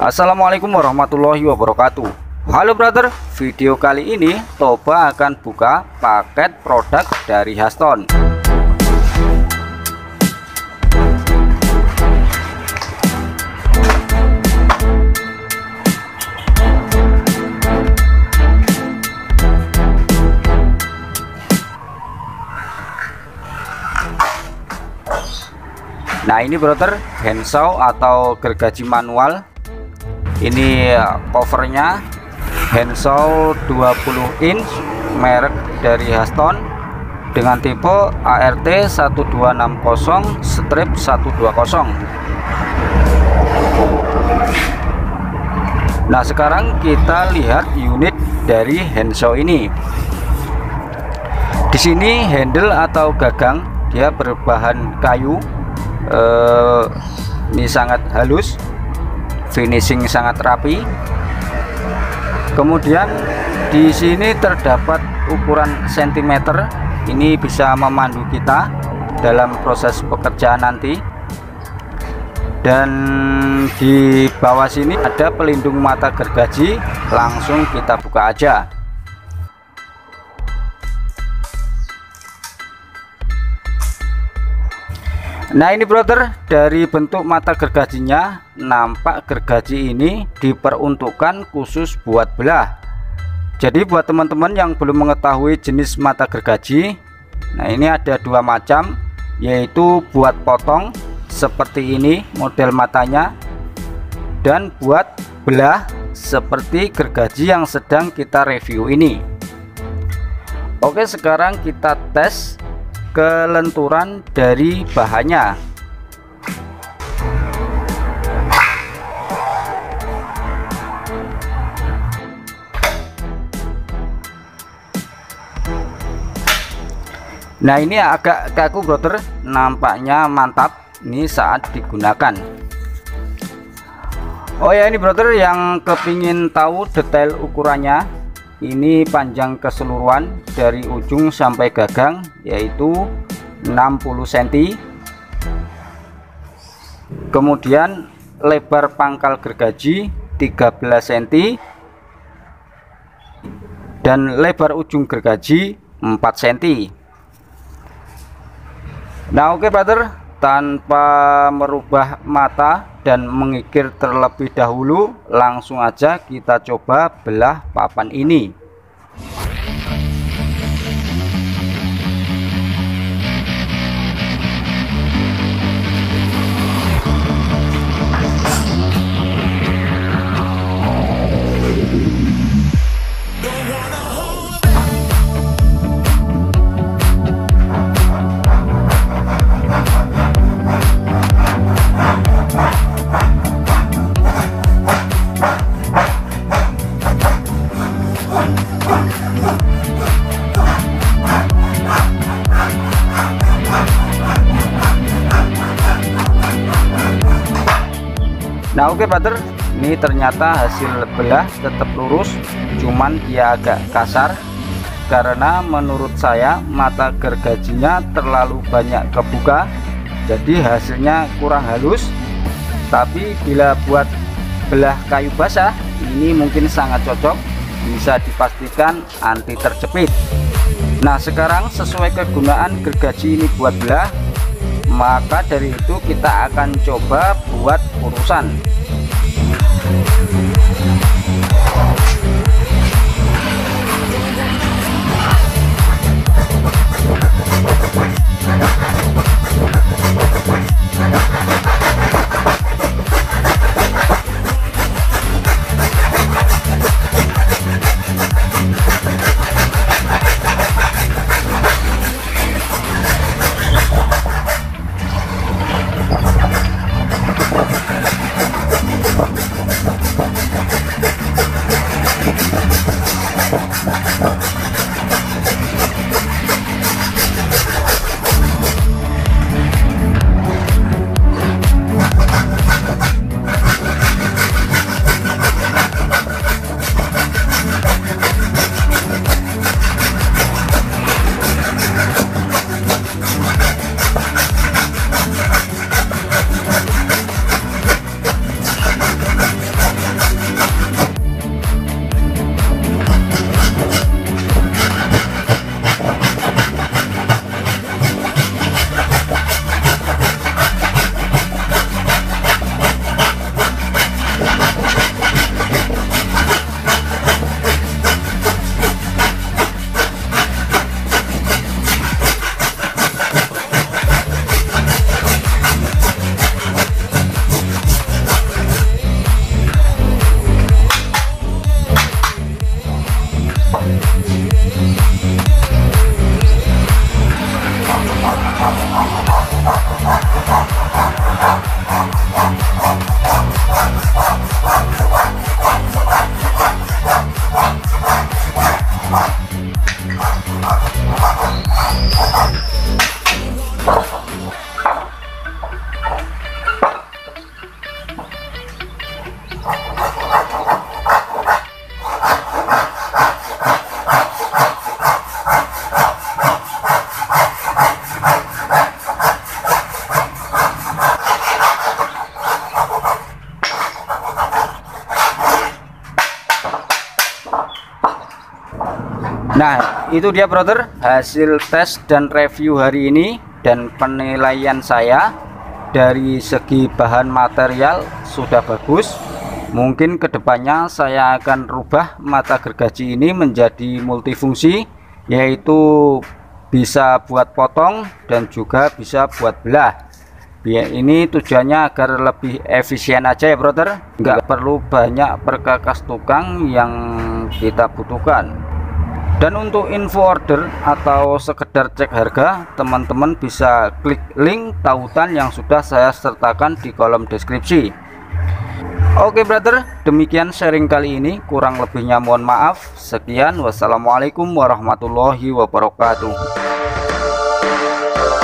Assalamualaikum warahmatullahi wabarakatuh. Halo brother, video kali ini Toba akan buka paket produk dari Haston. Nah ini brother, handsaw atau gergaji manual. Ini covernya handsaw 20 inch merek dari Haston dengan tipe ART 1260/120. Nah sekarang kita lihat unit dari handsaw ini. Di sini handle atau gagang dia berbahan kayu. Ini sangat halus, finishing sangat rapi. Kemudian di sini terdapat ukuran sentimeter, ini bisa memandu kita dalam proses pekerjaan nanti. Dan di bawah sini ada pelindung mata gergaji, langsung kita buka aja. Nah ini brother, dari bentuk mata gergajinya nampak gergaji ini diperuntukkan khusus buat belah. Jadi buat teman-teman yang belum mengetahui jenis mata gergaji, nah ini ada dua macam, yaitu buat potong seperti ini model matanya, dan buat belah seperti gergaji yang sedang kita review ini. Oke, sekarang kita tes kelenturan dari bahannya. Nah ini agak kaku brother, nampaknya mantap ini saat digunakan. Oh ya, ini brother yang kepingin tahu detail ukurannya, ini panjang keseluruhan dari ujung sampai gagang yaitu 60 cm. Kemudian lebar pangkal gergaji 13 cm dan lebar ujung gergaji 4 cm. Nah oke brother, tanpa merubah mata dan mengikir terlebih dahulu, langsung aja kita coba belah papan ini. Nah oke brother, ini ternyata hasil belah tetap lurus, cuman dia agak kasar karena menurut saya mata gergajinya terlalu banyak kebuka, jadi hasilnya kurang halus. Tapi bila buat belah kayu basah, ini mungkin sangat cocok, bisa dipastikan anti terjepit. Nah sekarang sesuai kegunaan gergaji ini buat belah, maka dari itu kita akan coba buat urusan. Nah, itu dia brother hasil tes dan review hari ini dan penilaian saya. Dari segi bahan material sudah bagus. Mungkin kedepannya saya akan rubah mata gergaji ini menjadi multifungsi, yaitu bisa buat potong dan juga bisa buat belah. Biar ini tujuannya agar lebih efisien aja ya brother, nggak perlu banyak perkakas tukang yang kita butuhkan. Dan untuk info order atau sekedar cek harga, teman-teman bisa klik link tautan yang sudah saya sertakan di kolom deskripsi. Oke brother, demikian sharing kali ini, kurang lebihnya mohon maaf. Sekian, wassalamualaikum warahmatullahi wabarakatuh.